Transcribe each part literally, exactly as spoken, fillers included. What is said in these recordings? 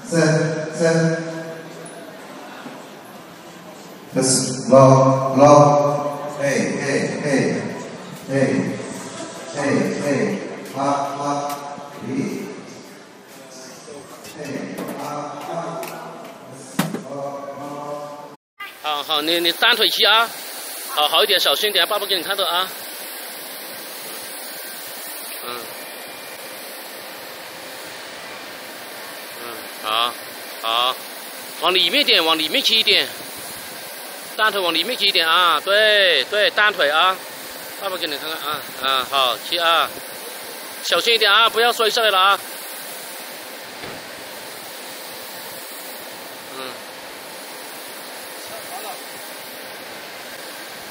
三三，开始，捞捞，嘿嘿嘿，嘿嘿嘿，哈哈，嘿，嘿哈哈， 好好，你你单腿骑啊，好好一点，小心一点，爸爸给你看到啊。嗯。嗯，好，好，往里面点，往里面骑一点，单腿往里面骑一点啊，对对，单腿啊，爸爸给你看看啊，啊，好，骑啊，小心一点啊，不要摔下来了啊。嗯。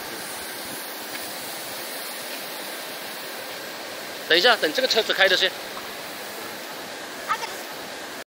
等一下，等这个车子开着先。